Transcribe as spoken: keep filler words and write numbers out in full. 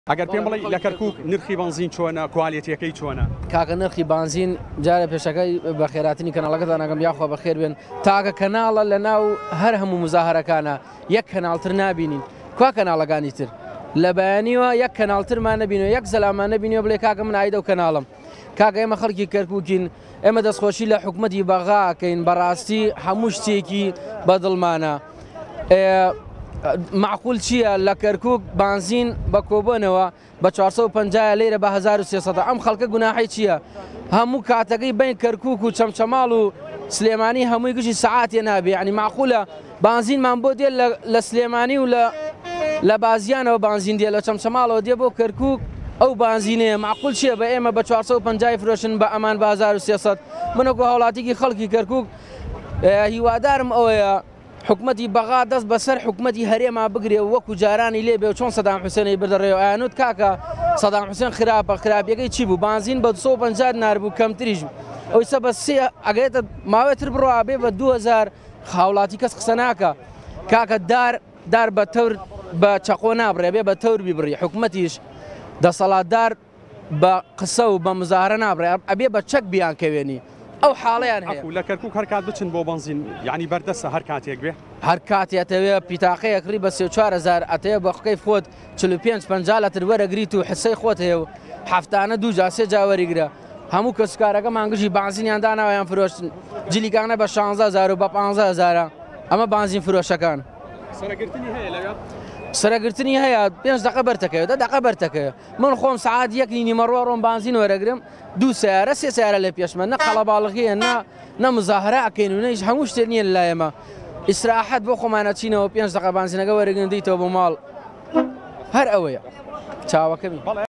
ئەگەر پێم بڵێ لە کەرکووک نرخی بنزین چۆنە کوالێتیەکەی چۆنە؟ کاکە نرخی بنزین جارە پێشەکەی بە خێراتنی کەناڵەکەتان ئەگەم یاخوا بەخێر بێن تاکە کەناڵە لە ناو هەر هەموو مزاهرەکانە یەک کەناڵتر نابینین کوا کەناڵەکانی تر لە بەیانیوە یەک کەناڵترمان نبینەوە یەک زەلامان نبینەوە بڵێ کاکە من ئایدە و کەناڵم کاکە ئێمە خەڵکی کەرکووکین ئێمە دەستخۆشی لە حکومەتی بەغاکەین بەڕاستی هەموو شتێکی بەدڵمانە. معقول چییە لە کەرکووک بنزین بە کۆبوونەوە بە چوارسەد و پەنجا لێرە بە هەزار و سێسەد ئەم خەڵکە گوناحی چییە؟ هەموو کاتەکەی بین کەرکووک و چەمچەماڵ و سلێمانی هەمووی گشتی سەعاتێ نابێ ینی معقولە بنزینمان بۆ دێ لە سلێمانی و لە بازیانەوە بنزین دێ لە چەمچەماڵەوە دێ بۆ کەرکووک ئەو بنزینەیە معقول چییە بە ئێمە بە چوارسەد و پەنجا فرۆشن بە ئەمان بە هەزار و سێسەد منەکو هاوڵاتیکی خەڵکی کەرکووک هیوادارم ئەوەیە حکومەتی بەغا دەست بەسەر حکومەتی هەرێما بگرێ وەکو جارانی لێبێ و چۆن سەدام حوسێنی بردەڕێەوە ئاینوت کاکە سەدام حوسێن خراپە خراپیەکەی چی بوو بنزین بە دوو سەد و پەنجا دینار بوو کەمتریش ئەوی سە بە سێ ئەگەیتە ماوەتر بڕوا بێ بە دوو هەزار هاوڵاتی کەس قسە ناکە کاکە دار دار بە تەور بە چەقۆ نابڕێ بێ بە تەور بیبڕی حکومەتیش دەسەڵاتدار بە قسە و بە مزاهرە نابڕێ ئەبێ بە چەک بیان کەوێنی ئەو حاڵەیان هەیە لە کەرکووک هەر کات بچن بۆ بنزین یعنی بەردەستە هەر کاتێک بێ هەر کاتێتەوێ پیتاقەیە کڕی بە سێ و چوار هەزار ئەتەیە بە خەکەی خۆت چل و پێنج پەنجا لەتر وەرەگریت و حسەی خۆت هەیە و هەفتانە دوو جا سێ جا وەریگرە هەموو کەسوکارەکە مانگژی بنزینیان داناویان فرۆشتن جلیکانە بە شانزە هەزار و بە پانزە هەزارە ئەمە بنزین فرۆشەکان سەرەگرتنی هەیە پێنج دقە بەرتەکەوێت دە دقە بەرتەکەوێت من خۆم سعات یەک نیمەڕۆ ڕۆم بنزین وەرەگرم دوو سیارە سێ سیارە لێ پێشمە نە قەڵەباڵغیە نە مزاهرە ئەکەین و نەیش هەموو شتێک نییە لەلایەمە ئیسراحەت بۆ خۆمانە چینەوە پێنج دقە بنزینەکە وەرەگرن دەیتەوە بۆ ماڵ هەر ئەوەیە چاوەکەمی.